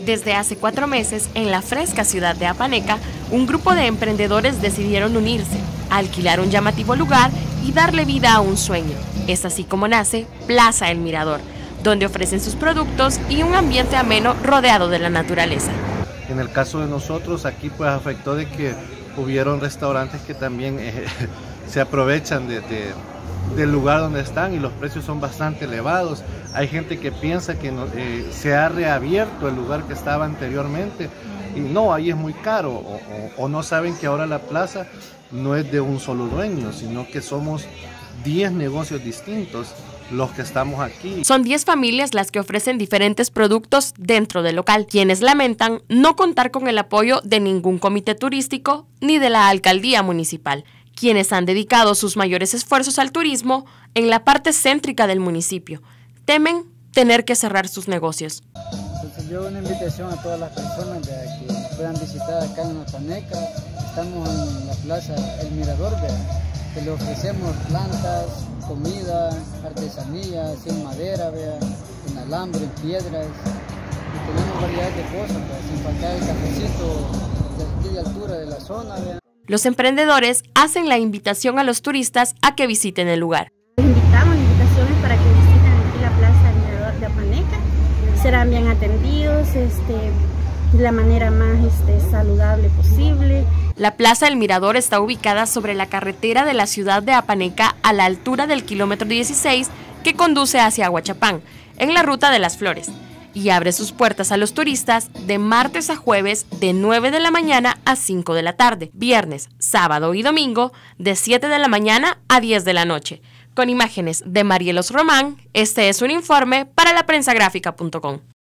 Desde hace 4 meses, en la fresca ciudad de Apaneca, un grupo de emprendedores decidieron unirse, alquilar un llamativo lugar y darle vida a un sueño. Es así como nace Plaza El Mirador, donde ofrecen sus productos y un ambiente ameno rodeado de la naturaleza. En el caso de nosotros, aquí pues afectó de que hubieron restaurantes que también se aprovechan del lugar donde están y los precios son bastante elevados. Hay gente que piensa que se ha reabierto el lugar que estaba anteriormente y no, ahí es muy caro o no saben que ahora la plaza no es de un solo dueño, sino que somos 10 negocios distintos los que estamos aquí. Son 10 familias las que ofrecen diferentes productos dentro del local, quienes lamentan no contar con el apoyo de ningún comité turístico ni de la alcaldía municipal, quienes han dedicado sus mayores esfuerzos al turismo en la parte céntrica del municipio. Temen tener que cerrar sus negocios. Entonces, yo una invitación a todas las personas de que puedan visitar acá en Apaneca. Estamos en la Plaza El Mirador, que le ofrecemos plantas, comida, artesanía, sin madera, en alambre, en piedras, y tenemos variedad de cosas, sin faltar el cafecito de aquí de altura de la zona. Los emprendedores hacen la invitación a los turistas a que visiten el lugar. Les invitamos invitaciones para que visiten aquí la Plaza El Mirador de Apaneca. Serán bien atendidos de la manera más saludable posible. La Plaza El Mirador está ubicada sobre la carretera de la ciudad de Apaneca a la altura del kilómetro 16 que conduce hacia Aguachapán, en la ruta de las Flores, y abre sus puertas a los turistas de martes a jueves de 9 de la mañana a 5 de la tarde, viernes, sábado y domingo de 7 de la mañana a 10 de la noche. Con imágenes de Marielos Román, este es un informe para laprensagráfica.com.